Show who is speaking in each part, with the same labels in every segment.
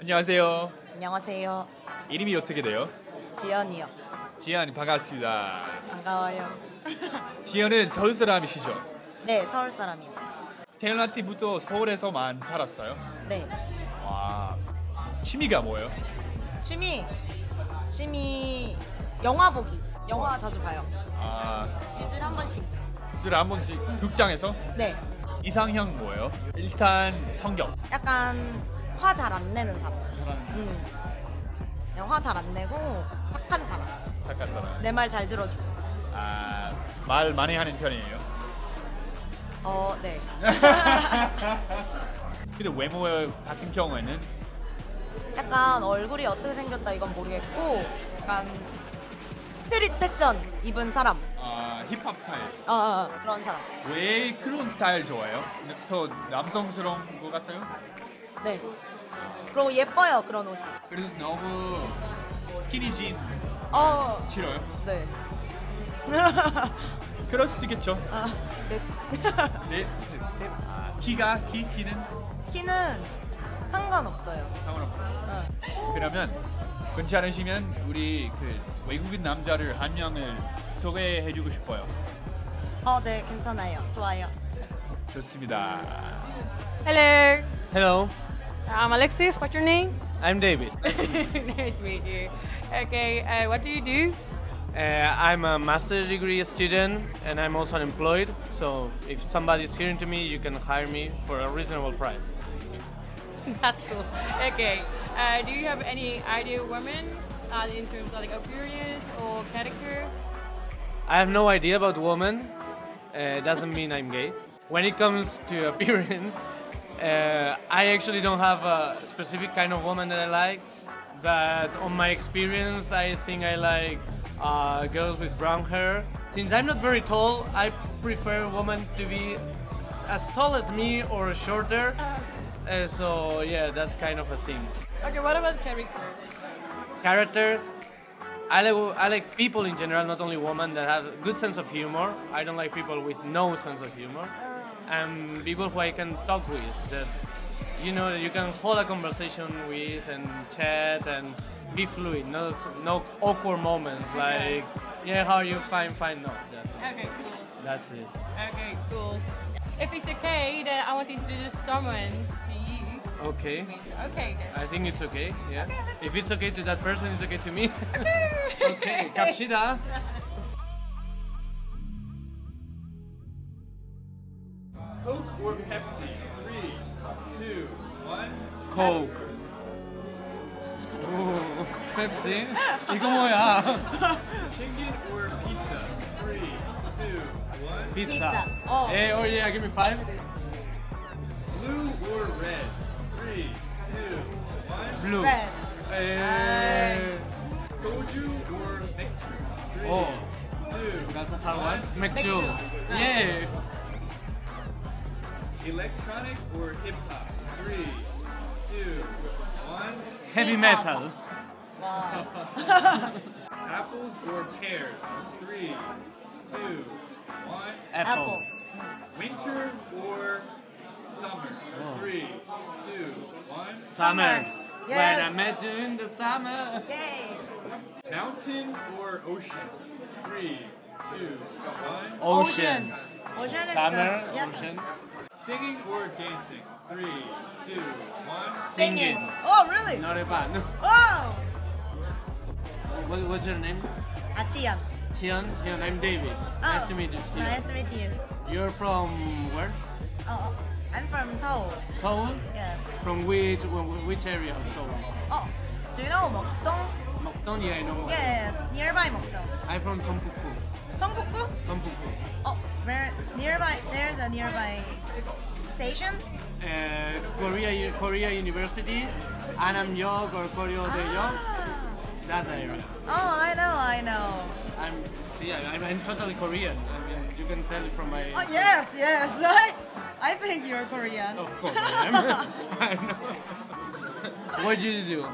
Speaker 1: 안녕하세요.
Speaker 2: 안녕하세요.
Speaker 1: 이름이 어떻게 돼요?
Speaker 2: 지연이요.
Speaker 1: 지연 반갑습니다.
Speaker 2: 반가워요.
Speaker 1: 지연은 서울 사람이시죠?
Speaker 2: 네, 서울 사람이요.
Speaker 1: 태어날 때부터 서울에서만 살았어요?
Speaker 2: 네.
Speaker 1: 와, 취미가 뭐예요?
Speaker 2: 취미 영화 보기. 영화 자주 봐요.
Speaker 1: 아,
Speaker 2: 일주일에 한 번씩.
Speaker 1: 일주일에 한 번씩 극장에서?
Speaker 2: 네.
Speaker 1: 이상형 뭐예요? 일단 성격.
Speaker 2: 약간 화 잘 안 내는 사람. 그냥 화 잘 안 내고 착한 사람.
Speaker 1: 착한 사람.
Speaker 2: 내 말 잘 들어주고.
Speaker 1: 아, 말 많이 하는 편이에요?
Speaker 2: 네.
Speaker 1: 근데 외모 같은 경우에는
Speaker 2: 약간 얼굴이 어떻게 생겼다 이건 모르겠고 약간 스트릿 패션 입은 사람.
Speaker 1: 힙합 스타일.
Speaker 2: 그런 사람.
Speaker 1: 왜 그런 스타일 좋아해요? 더 남성스러운 것 같아요?
Speaker 2: 네. 그리고 예뻐요 그런 옷이.
Speaker 1: 그래서 너무 스키니진 싫어요?
Speaker 2: 네.
Speaker 1: 그럴 수도 있겠죠.
Speaker 2: 네.
Speaker 1: 네. 키는
Speaker 2: 키는 상관없어요.
Speaker 1: 상관없고. 그러면 괜찮으시면 우리 그 외국인 남자를 한 명을 소개해주고 싶어요.
Speaker 2: 네, 괜찮아요. 좋아요.
Speaker 1: 좋습니다.
Speaker 3: Hello,
Speaker 4: Hello,
Speaker 3: I'm Alexis. What's your name?
Speaker 4: I'm David.
Speaker 3: Nice to meet you. Okay, what do you do?
Speaker 4: I'm a master's degree student and I'm also unemployed. So if somebody's hearing to me, you can hire me for a reasonable price.
Speaker 3: That's cool. Okay, do you have any ideal woman in terms of like appearance or character?
Speaker 4: I have no idea about women. Doesn't mean I'm gay. When it comes to appearance, I actually don't have a specific kind of woman that I like. But on my experience, I think I like girls with brown hair. Since I'm not very tall, I prefer women to be as tall as me or shorter. So yeah, that's kind of a thing.
Speaker 3: Okay, what about character?
Speaker 4: Character, I like people in general, not only women that have a good sense of humor. I don't like people with no sense of humor. And people who I can talk with, that you know you can hold a conversation with and chat and be fluid. No awkward moments
Speaker 3: Okay.
Speaker 4: like, yeah, how are you? Fine. No, that's it.
Speaker 3: Okay, cool.
Speaker 4: That's it.
Speaker 3: Okay, cool. If it's okay, then I want to introduce someone to you.
Speaker 4: Okay.
Speaker 3: Okay, then.
Speaker 4: I think it's okay. Yeah.
Speaker 3: Okay, let's
Speaker 4: If it's okay to that person, it's okay to me.
Speaker 3: Okay.
Speaker 4: Okay. 갑시다.
Speaker 1: Coke or Pepsi? 3, 2, 1.
Speaker 4: Coke. 오, 펩시? 이거 뭐야?
Speaker 1: Chicken or pizza? 3, 2, 1.
Speaker 4: Pizza.
Speaker 2: Oh.
Speaker 4: Hey, oh yeah, give me 5.
Speaker 1: Blue or red? 3, 2, 1.
Speaker 4: Blue.
Speaker 2: Red.
Speaker 4: Hey.
Speaker 1: Soju or 맥주? 3,
Speaker 4: Oh,
Speaker 1: 2,
Speaker 4: that's a hard one. 맥주.
Speaker 2: 맥주.
Speaker 4: Yeah.
Speaker 1: Electronic or hip hop? 3, 2, 1.
Speaker 4: Heavy metal.
Speaker 2: 와.
Speaker 1: Apples or pears? 3, 2, 1.
Speaker 4: Apple.
Speaker 1: Winter or summer?
Speaker 4: Oh.
Speaker 1: 3, 2, 1.
Speaker 4: Summer.
Speaker 2: Yes.
Speaker 4: When I met you in the summer.
Speaker 2: Yay.
Speaker 1: Mountain or ocean? 3, 2, 1.
Speaker 4: Oceans.
Speaker 2: Ocean is
Speaker 4: Summer,
Speaker 2: good. Yes.
Speaker 4: ocean.
Speaker 1: Singing or dancing? 3, 2, 1.
Speaker 4: Singing.
Speaker 2: Oh, really?
Speaker 4: Not a bad.
Speaker 2: Oh.
Speaker 4: What's your name?
Speaker 2: Chian.
Speaker 4: Tian. Tian, I'm David. Nice to meet you, Tian.
Speaker 2: Nice to meet you.
Speaker 4: You're from where?
Speaker 2: I'm from Seoul.
Speaker 4: Seoul?
Speaker 2: Yes.
Speaker 4: From which area of Seoul?
Speaker 2: Do you know Mokdong?
Speaker 4: Mokdong? Yeah, I know.
Speaker 2: Yes, nearby Mokdong.
Speaker 4: I'm from Seongbukgu.
Speaker 2: Songbukgu?
Speaker 4: Seongbukgu.
Speaker 2: Where nearby? There's a nearby station.
Speaker 4: Korea University, Annamyeok or Koryo-daeyeok, that area.
Speaker 2: Oh, I know.
Speaker 4: I'm totally Korean. I mean, you can tell from my.
Speaker 2: Oh, yes. I think you're Korean.
Speaker 4: Of course I am. I know. What do you do?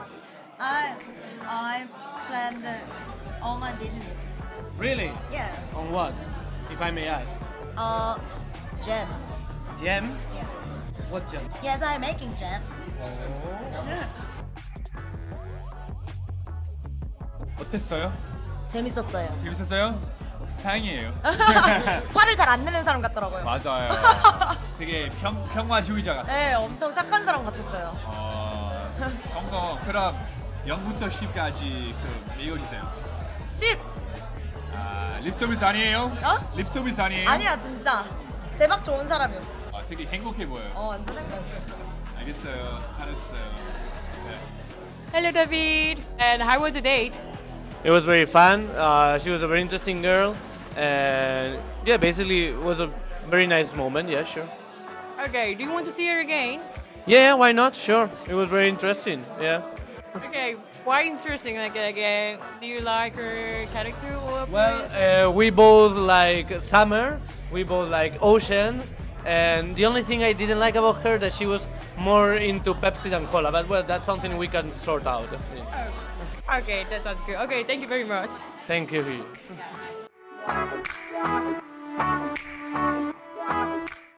Speaker 2: I planned all my business.
Speaker 4: Really?
Speaker 2: Yes.
Speaker 4: On what? If I may ask.
Speaker 2: Jam.
Speaker 4: Jam?
Speaker 2: Yeah.
Speaker 4: What jam?
Speaker 2: Yes, I'm making jam.
Speaker 4: Oh.
Speaker 5: 어땠어요?
Speaker 2: 재밌었어요.
Speaker 5: 재밌었어요? 다행이에요.
Speaker 2: 화를 잘 안 내는 사람 같더라고요.
Speaker 5: 맞아요. 되게 평화주의자 같아요.
Speaker 2: 네, 엄청 착한 사람 같았어요.
Speaker 5: 성공. 그럼 0부터 10까지 그 매겨주세요.
Speaker 2: 10!
Speaker 5: 립서비스 아니에요?
Speaker 2: 어?
Speaker 5: 립서비스 아니에요?
Speaker 2: 아니야, 진짜. 대박 좋은 사람이었어.
Speaker 5: 되게 행복해 보여요.
Speaker 2: 완전 행복해.
Speaker 5: 알겠어요. 잘했어요. 네.
Speaker 3: Hello, David. And how was the date?
Speaker 4: It was very fun. She was a very interesting girl, and yeah, basically it was a very nice moment. Yeah, sure.
Speaker 3: Okay, do you want to see her again?
Speaker 4: Yeah, why not? Sure. It was very interesting. Yeah.
Speaker 3: Okay, why interesting? Like, again, do you like her character or appearance?
Speaker 4: Well, we both like summer. We both like ocean. And the only thing I didn't like about her that she was more into Pepsi than cola. But well, that's something we can sort out. Yeah.
Speaker 3: Okay, that sounds good. Okay, thank you very much.
Speaker 4: Thank you.